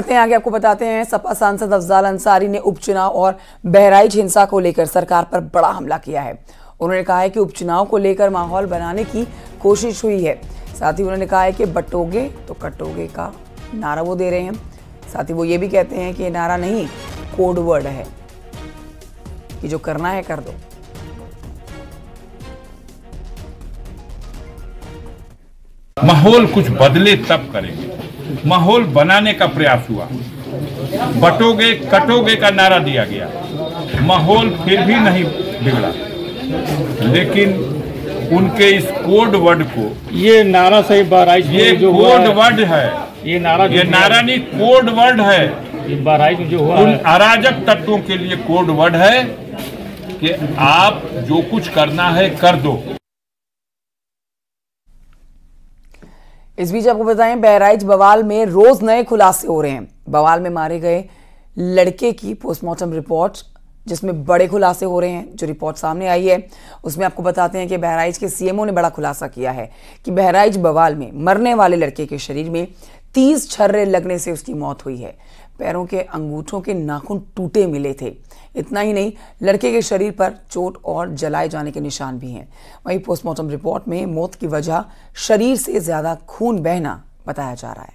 आगे आपको बताते हैं, सपा सांसद अफजाल अंसारी ने उपचुनाव और बहराइच हिंसा को लेकर सरकार पर बड़ा हमला किया है। उन्होंने कहा है कि उपचुनाव को लेकर माहौल बनाने की कोशिश हुई है। साथ ही उन्होंने कहा है कि बटोगे तो कटोगे का नारा वो दे रहे हैं। साथ ही वो ये भी कहते हैं कि ये नारा नहीं, कोड वर्ड है कि जो करना है कर दो। माहौल कुछ बदले तब करेंगे। माहौल बनाने का प्रयास हुआ, बटोगे कटोगे का नारा दिया गया, माहौल फिर भी नहीं बिगड़ा, लेकिन उनके इस कोड वर्ड को, ये नारा सही बहराइच में जो कोड वर्ड है, ये नारा नहीं कोड वर्ड है, ये बहराइच में जो हुआ उन अराजक तत्वों के लिए कोड वर्ड है कि आप जो कुछ करना है कर दो। इस बीच आपको बताएं, बहराइच बवाल में रोज नए खुलासे हो रहे हैं। बवाल में मारे गए लड़के की पोस्टमार्टम रिपोर्ट, जिसमें बड़े खुलासे हो रहे हैं। जो रिपोर्ट सामने आई है उसमें आपको बताते हैं कि बहराइच के सीएमओ ने बड़ा खुलासा किया है कि बहराइच बवाल में मरने वाले लड़के के शरीर में 30 छर्रे लगने से उसकी मौत हुई है। पैरों के अंगूठों के नाखून टूटे मिले थे। इतना ही नहीं, लड़के के शरीर पर चोट और जलाए जाने के निशान भी हैं। वहीं पोस्टमार्टम रिपोर्ट में मौत की वजह शरीर से ज्यादा खून बहना बताया जा रहा है।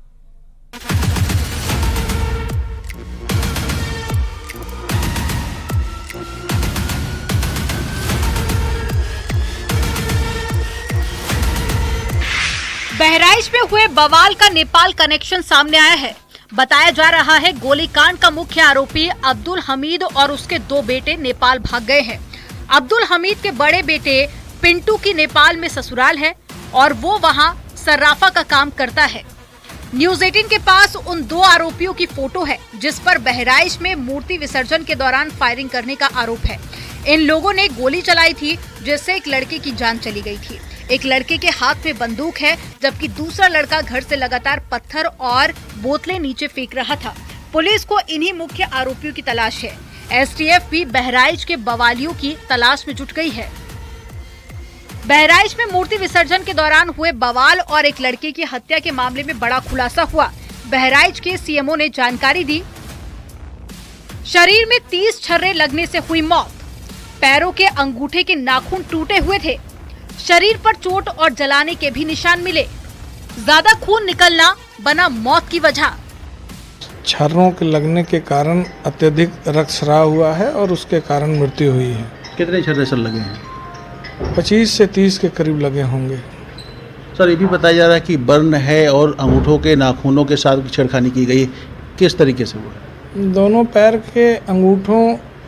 बहराइच में हुए बवाल का नेपाल कनेक्शन सामने आया है। बताया जा रहा है गोलीकांड का मुख्य आरोपी अब्दुल हमीद और उसके 2 बेटे नेपाल भाग गए हैं। अब्दुल हमीद के बड़े बेटे पिंटू की नेपाल में ससुराल है और वो वहां सर्राफा का काम करता है। न्यूज 18 के पास उन 2 आरोपियों की फोटो है, जिस पर बहराइच में मूर्ति विसर्जन के दौरान फायरिंग करने का आरोप है। इन लोगों ने गोली चलाई थी, जिससे एक लड़के की जान चली गई थी। एक लड़के के हाथ में बंदूक है, जबकि दूसरा लड़का घर से लगातार पत्थर और बोतलें नीचे फेंक रहा था। पुलिस को इन्हीं मुख्य आरोपियों की तलाश है। एसटीएफ भी बहराइच के बवालियों की तलाश में जुट गई है। बहराइच में मूर्ति विसर्जन के दौरान हुए बवाल और एक लड़के की हत्या के मामले में बड़ा खुलासा हुआ। बहराइच के सीएमओ ने जानकारी दी, शरीर में 30 छर्रे लगने से हुई मौत। पैरों के अंगूठे के नाखून टूटे हुए थे। शरीर पर चोट और जलाने के भी निशान मिले। ज्यादा खून निकलना बना मौत की वजह। छर्रों के लगने के कारण अत्यधिक रक्तस्राव हुआ है और उसके कारण मृत्यु हुई है। कितने छर्रे सर लगे हैं? 25 से 30 के करीब लगे होंगे। सर, ये भी बताया जा रहा है कि बर्न है और अंगूठों के नाखूनों के साथ छेड़खानी की गई। किस तरीके से हुआ? दोनों पैर के अंगूठों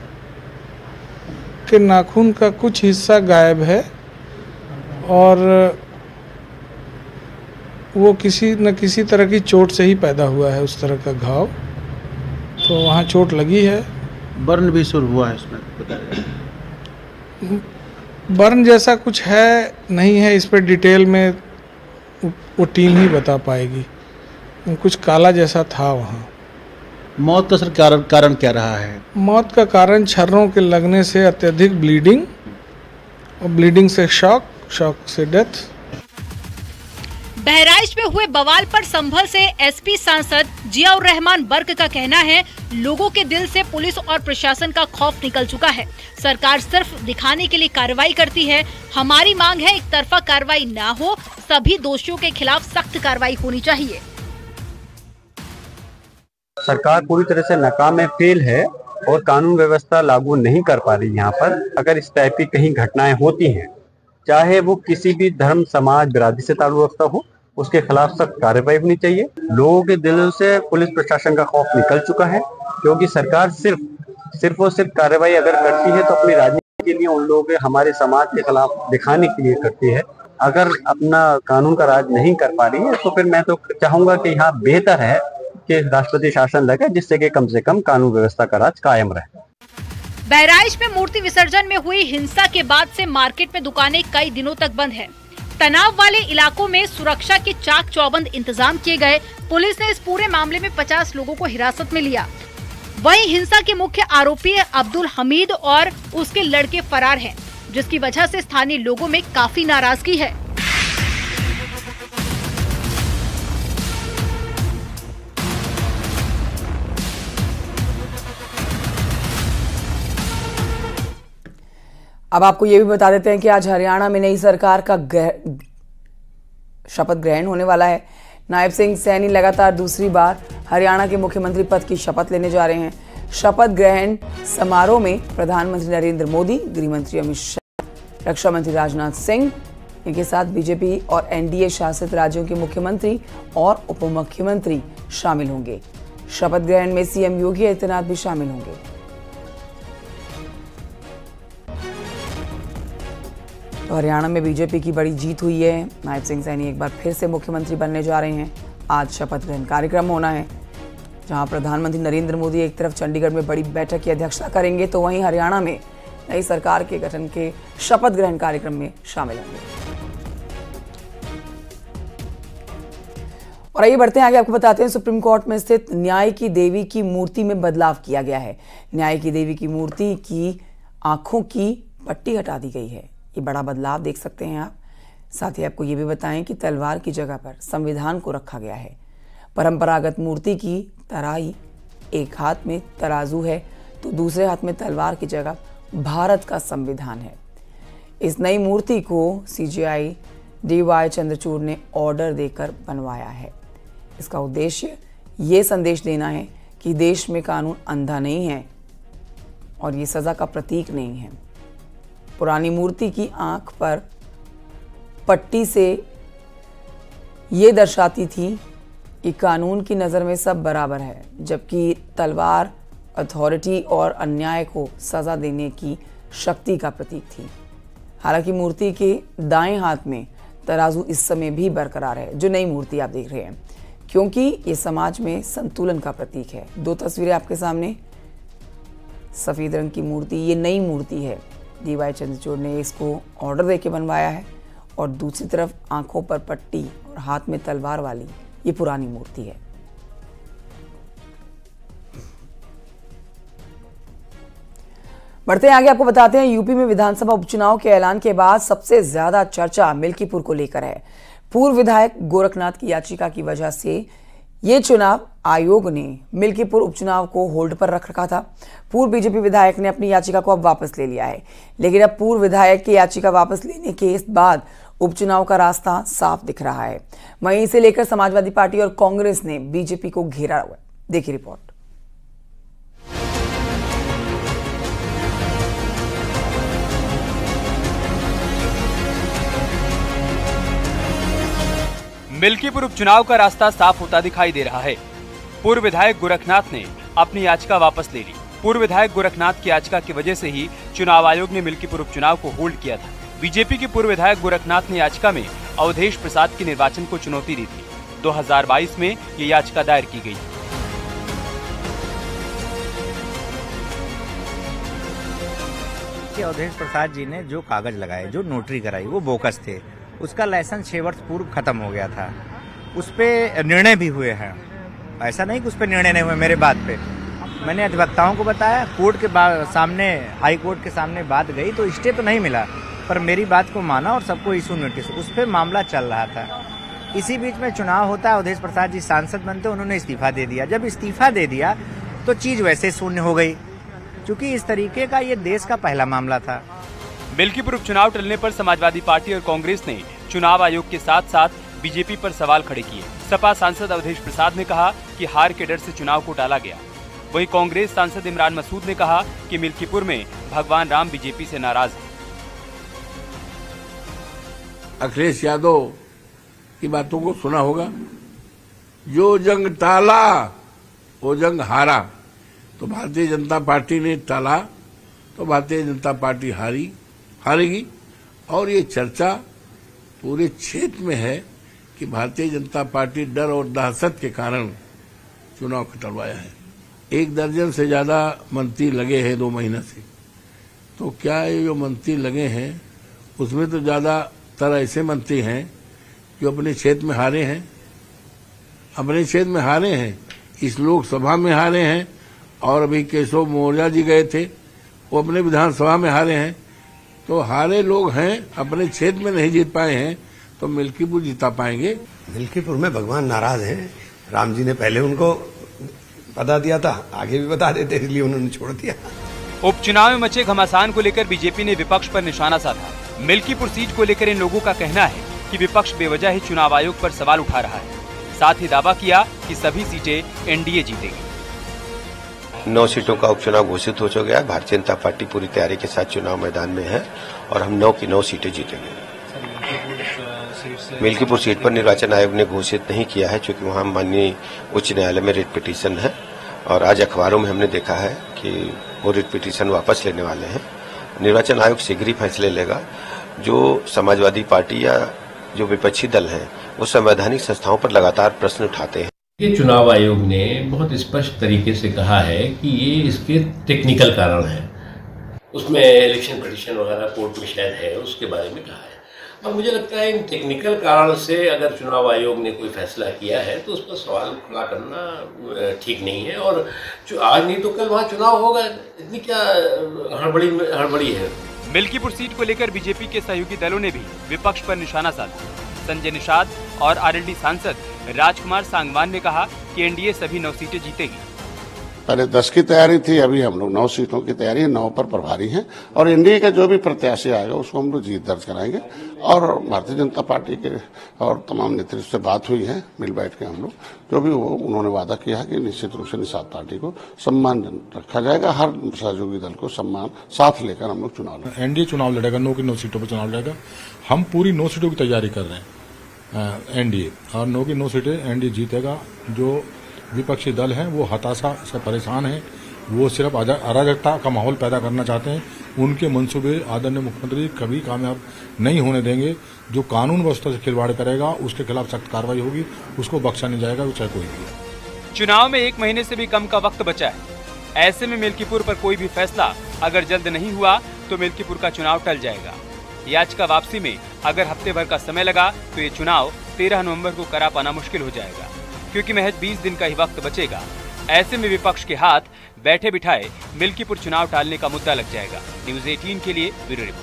के नाखून का कुछ हिस्सा गायब है और वो किसी न किसी तरह की चोट से ही पैदा हुआ है। उस तरह का घाव, तो वहाँ चोट लगी है। बर्न भी शुरू हुआ है इसमें? बर्न जैसा कुछ है नहीं है, इस पर डिटेल में वो टीम ही बता पाएगी। कुछ काला जैसा था वहाँ। मौत का सर कारण क्या रहा है? मौत का कारण छर्रों के लगने से अत्यधिक ब्लीडिंग और ब्लीडिंग से शॉक से डेथ। बहराइच में हुए बवाल पर संभल से एसपी सांसद जियाउर रहमान बर्क का कहना है, लोगों के दिल से पुलिस और प्रशासन का खौफ निकल चुका है। सरकार सिर्फ दिखाने के लिए कार्रवाई करती है। हमारी मांग है, एक तरफा कार्रवाई ना हो, सभी दोषियों के खिलाफ सख्त कार्रवाई होनी चाहिए। सरकार पूरी तरह से नाकाम है, फेल है और कानून व्यवस्था लागू नहीं कर पा रही। यहाँ पर अगर इस टाइप की कहीं घटनाएं होती हैं, चाहे वो किसी भी धर्म समाज बिरादरी से ताल्लुक रखता हो, उसके खिलाफ सख्त कार्रवाई होनी चाहिए। लोगों के दिलों से पुलिस प्रशासन का खौफ निकल चुका है, क्योंकि सरकार सिर्फ और सिर्फ कार्रवाई अगर करती है तो अपनी राजनीति के लिए, उन लोगों के हमारे समाज के खिलाफ दिखाने के लिए करती है। अगर अपना कानून का राज नहीं कर पा रही है तो फिर मैं तो चाहूंगा कि यहाँ बेहतर है कि राष्ट्रपति शासन लगे, जिससे कि कम से कम कानून व्यवस्था का राज कायम रहे। बहराइच में मूर्ति विसर्जन में हुई हिंसा के बाद से मार्केट में दुकानें कई दिनों तक बंद है। तनाव वाले इलाकों में सुरक्षा के चाक चौबंद इंतजाम किए गए। पुलिस ने इस पूरे मामले में 50 लोगों को हिरासत में लिया। वहीं हिंसा के मुख्य आरोपी अब्दुल हमीद और उसके लड़के फरार हैं, जिसकी वजह से स्थानीय लोगों में काफी नाराजगी है। अब आपको ये भी बता देते हैं कि आज हरियाणा में नई सरकार का शपथ ग्रहण होने वाला है। नायब सिंह सैनी लगातार दूसरी बार हरियाणा के मुख्यमंत्री पद की शपथ लेने जा रहे हैं। शपथ ग्रहण समारोह में प्रधानमंत्री नरेंद्र मोदी, गृह मंत्री अमित शाह, रक्षा मंत्री राजनाथ सिंह, इनके साथ बीजेपी और एनडीए शासित राज्यों के मुख्यमंत्री और उप मुख्यमंत्री शामिल होंगे। शपथ ग्रहण में सीएम योगी आदित्यनाथ भी शामिल होंगे। तो हरियाणा में बीजेपी की बड़ी जीत हुई है। नायब सिंह सैनी एक बार फिर से मुख्यमंत्री बनने जा रहे हैं। आज शपथ ग्रहण कार्यक्रम होना है, जहां प्रधानमंत्री नरेंद्र मोदी एक तरफ चंडीगढ़ में बड़ी बैठक की अध्यक्षता करेंगे, तो वहीं हरियाणा में नई सरकार के गठन के शपथ ग्रहण कार्यक्रम में शामिल होंगे। और आइए बढ़ते हैं आगे, आपको बताते हैं सुप्रीम कोर्ट में स्थित न्याय की देवी की मूर्ति में बदलाव किया गया है। न्याय की देवी की मूर्ति की आंखों की पट्टी हटा दी गई है। ये बड़ा बदलाव देख सकते हैं आप। साथ ही आपको ये भी बताएं कि तलवार की जगह पर संविधान को रखा गया है। परंपरागत मूर्ति की तरह ही एक हाथ में तराजू है तो दूसरे हाथ में तलवार की जगह भारत का संविधान है। इस नई मूर्ति को सीजीआई DY चंद्रचूड़ ने ऑर्डर देकर बनवाया है। इसका उद्देश्य ये संदेश देना है कि देश में कानून अंधा नहीं है और ये सजा का प्रतीक नहीं है। पुरानी मूर्ति की आंख पर पट्टी से ये दर्शाती थी कि कानून की नज़र में सब बराबर है, जबकि तलवार अथॉरिटी और अन्याय को सजा देने की शक्ति का प्रतीक थी। हालांकि मूर्ति के दाएं हाथ में तराजू इस समय भी बरकरार है, जो नई मूर्ति आप देख रहे हैं, क्योंकि ये समाज में संतुलन का प्रतीक है। दो तस्वीरें आपके सामने, सफ़ेद रंग की मूर्ति, ये नई मूर्ति है। DY चंद्रचूड़ ने इसको ऑर्डर देके बनवाया है और दूसरी तरफ आंखों पर पट्टी और हाथ में तलवार वाली ये पुरानी मूर्ति है। बढ़ते हैं आगे, आपको बताते हैं यूपी में विधानसभा उपचुनाव के ऐलान के बाद सबसे ज्यादा चर्चा मिल्कीपुर को लेकर है। पूर्व विधायक गोरखनाथ की याचिका की वजह से ये चुनाव आयोग ने मिल्कीपुर उपचुनाव को होल्ड पर रख रखा था। पूर्व बीजेपी विधायक ने अपनी याचिका को अब वापस ले लिया है, लेकिन अब पूर्व विधायक की याचिका वापस लेने के बाद उपचुनाव का रास्ता साफ दिख रहा है। वहीं इसे लेकर समाजवादी पार्टी और कांग्रेस ने बीजेपी को घेरा हुआ है। देखिए रिपोर्ट। मिल्कीपुर उपचुनाव का रास्ता साफ होता दिखाई दे रहा है। पूर्व विधायक गोरखनाथ ने अपनी याचिका वापस ले ली। पूर्व विधायक गोरखनाथ की याचिका की वजह से ही चुनाव आयोग ने मिल्कीपुर उपचुनाव को होल्ड किया था। बीजेपी के पूर्व विधायक गोरखनाथ ने याचिका में अवधेश प्रसाद के निर्वाचन को चुनौती दी थी। 2022 में ये याचिका दायर की गई। अवधेश प्रसाद जी ने जो कागज लगाए, जो नोटरी कराई, वो बोकस थे। उसका लाइसेंस 6 वर्ष पूर्व खत्म हो गया था। उस पे निर्णय भी हुए हैं, ऐसा नहीं कि उस पे निर्णय नहीं हुए। मेरे बात पे मैंने अधिवक्ताओं को बताया, कोर्ट के सामने, हाई कोर्ट के सामने बात गई तो स्टे तो नहीं मिला, पर मेरी बात को माना और सबको इशू नोटिस, उस पर मामला चल रहा था। इसी बीच में चुनाव होता है, अवधेश प्रसाद जी सांसद बनते, उन्होंने इस्तीफा दे दिया। जब इस्तीफा दे दिया तो चीज वैसे शून्य हो गई, क्योंकि इस तरीके का ये देश का पहला मामला था। मिल्कीपुर उपचुनाव टलने पर समाजवादी पार्टी और कांग्रेस ने चुनाव आयोग के साथ साथ बीजेपी पर सवाल खड़े किए। सपा सांसद अवधेश प्रसाद ने कहा कि हार के डर से चुनाव को टाला गया। वहीं कांग्रेस सांसद इमरान मसूद ने कहा कि मिल्कीपुर में भगवान राम बीजेपी से नाराज है। अखिलेश यादव की बातों को सुना होगा, जो जंग टाला वो जंग हारा। तो भारतीय जनता पार्टी ने टाला तो भारतीय जनता पार्टी हारेगी। और ये चर्चा पूरे क्षेत्र में है कि भारतीय जनता पार्टी डर और दहशत के कारण चुनाव टलवाया है। 1 दर्जन से ज्यादा मंत्री लगे हैं 2 महीने से। तो क्या ये जो मंत्री लगे हैं उसमें तो ज्यादातर ऐसे मंत्री हैं जो अपने क्षेत्र में हारे हैं, इस लोकसभा में हारे हैं, और अभी केशव मौर्य जी गए थे, वो अपने विधानसभा में हारे हैं। तो हारे लोग हैं, अपने क्षेत्र में नहीं जीत पाए हैं, तो मिल्कीपुर जीता पाएंगे। मिल्कीपुर में भगवान नाराज हैं। राम जी ने पहले उनको बता दिया था, आगे भी बता देते, इसलिए उन्होंने छोड़ दिया। उपचुनाव में मचे घमासान को लेकर बीजेपी ने विपक्ष पर निशाना साधा। मिल्कीपुर सीट को लेकर इन लोगों का कहना है कि विपक्ष बेवजह ही चुनाव आयोग पर सवाल उठा रहा है। साथ ही दावा किया कि सभी सीटें एनडीए जीतेगी। 9 सीटों का उपचुनाव घोषित हो चुका है। भारतीय जनता पार्टी पूरी तैयारी के साथ चुनाव मैदान में है और हम 9 की 9 सीटें जीतेंगे। मिल्कीपुर सीट पर निर्वाचन आयोग ने घोषित नहीं किया है, क्योंकि वहां माननीय उच्च न्यायालय में रिट पिटीशन है और आज अखबारों में हमने देखा है कि वो रिट पिटीशन वापस लेने वाले हैं। निर्वाचन आयोग शीघ्र ही फैसले लेगा। जो समाजवादी पार्टी या जो विपक्षी दल है वो संवैधानिक संस्थाओं पर लगातार प्रश्न उठाते हैं। ये चुनाव आयोग ने बहुत स्पष्ट तरीके से कहा है कि ये इसके टेक्निकल कारण है, उसमें इलेक्शन पिटीशन वगैरह कोर्ट में शायद है, उसके बारे में कहा है। और मुझे लगता है इन टेक्निकल कारण से अगर चुनाव आयोग ने कोई फैसला किया है तो उस पर सवाल खड़ा करना ठीक नहीं है। और आज नहीं तो कल वहाँ चुनाव होगा, इतनी क्या हड़बड़ी है। मिल्कीपुर सीट को लेकर बीजेपी के सहयोगी दलों ने भी विपक्ष पर निशाना साधा। संजय निषाद और आरएलडी सांसद राजकुमार सांगवान ने कहा कि एनडीए सभी 9 सीटें जीतेगी। पहले 10 की तैयारी थी, अभी हम लोग 9 सीटों की तैयारी है, 9 पर प्रभारी हैं और एनडीए का जो भी प्रत्याशी आएगा उसको हम लोग जीत दर्ज कराएंगे। और भारतीय जनता पार्टी के और तमाम नेतृत्व से बात हुई है, मिल बैठ के हम लोग जो भी उन्होंने वादा किया है कि निश्चित रूप से निषाद पार्टी को सम्मान रखा जाएगा। हर सहयोगी दल को सम्मान साथ लेकर हम लोग चुनाव लड़ेंगे। एनडीए चुनाव लड़ेगा, 9 की 9 सीटों पर चुनाव लड़ेगा। हम पूरी 9 सीटों की तैयारी कर रहे हैं एनडीए, और 9 की 9 सीटें एनडीए जीतेगा। जो विपक्षी दल हैं वो हताशा से परेशान हैं, वो सिर्फ अराजकता का माहौल पैदा करना चाहते हैं। उनके मंसूबे आदरणीय मुख्यमंत्री कभी कामयाब नहीं होने देंगे। जो कानून व्यवस्था से खिलवाड़ करेगा उसके खिलाफ सख्त कार्रवाई होगी, उसको बख्शा नहीं जाएगा, वो चाहे कोई भी। चुनाव में 1 महीने से भी कम का वक्त बचा है। ऐसे में मिल्कीपुर पर कोई भी फैसला अगर जल्द नहीं हुआ तो मिल्कीपुर का चुनाव टल जाएगा। याचिका वापसी में अगर हफ्ते भर का समय लगा तो ये चुनाव 13 नवंबर को करा पाना मुश्किल हो जाएगा, क्योंकि महज 20 दिन का ही वक्त बचेगा। ऐसे में विपक्ष के हाथ बैठे बिठाए मिल्कीपुर चुनाव टालने का मुद्दा लग जाएगा। न्यूज़ 18 के लिए ब्यूरो रिपोर्ट।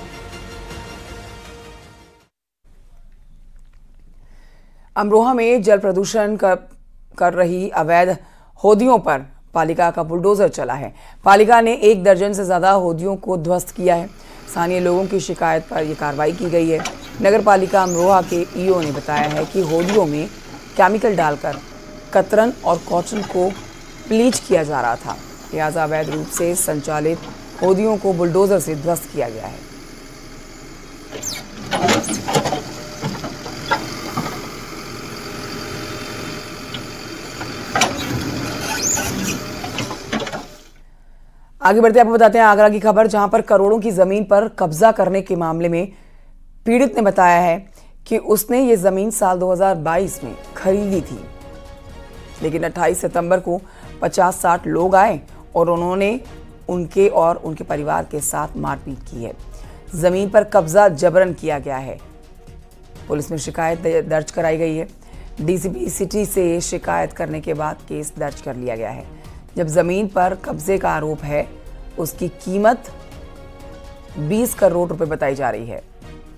अमरोहा में जल प्रदूषण कर रही अवैध होदियों पर पालिका का बुलडोजर चला है। पालिका ने 1 दर्जन से ज्यादा होदियों को ध्वस्त किया है। स्थानीय लोगों की शिकायत पर यह कार्रवाई की गई है। नगर पालिका अमरोहा के ईओ ने बताया है कि होदियों में केमिकल डालकर कतरन और कॉटन को ब्लीच किया जा रहा था, लिहाजा अवैध रूप से संचालित होदियों को बुलडोजर से ध्वस्त किया गया है। आगे बढ़ते आपको बताते हैं आगरा की खबर, जहां पर करोड़ों की जमीन पर कब्जा करने के मामले में पीड़ित ने बताया है कि उसने ये जमीन साल 2022 में खरीदी थी, लेकिन 28 सितंबर को 50-60 लोग आए और उन्होंने उनके और उनके परिवार के साथ मारपीट की है। जमीन पर कब्जा जबरन किया गया है। पुलिस में शिकायत दर्ज कराई गई है। डीसीपी सिटी से शिकायत करने के बाद केस दर्ज कर लिया गया है। जब जमीन पर कब्जे का आरोप है, उसकी कीमत 20 करोड़ रुपए बताई जा रही है।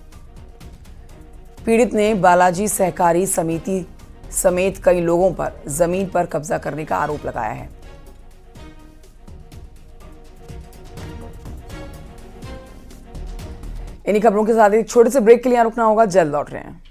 पीड़ित ने बालाजी सहकारी समिति समेत कई लोगों पर जमीन पर कब्जा करने का आरोप लगाया है। इन्हीं खबरों के साथ एक छोटे से ब्रेक के लिए रुकना होगा, जल्द लौट रहे हैं।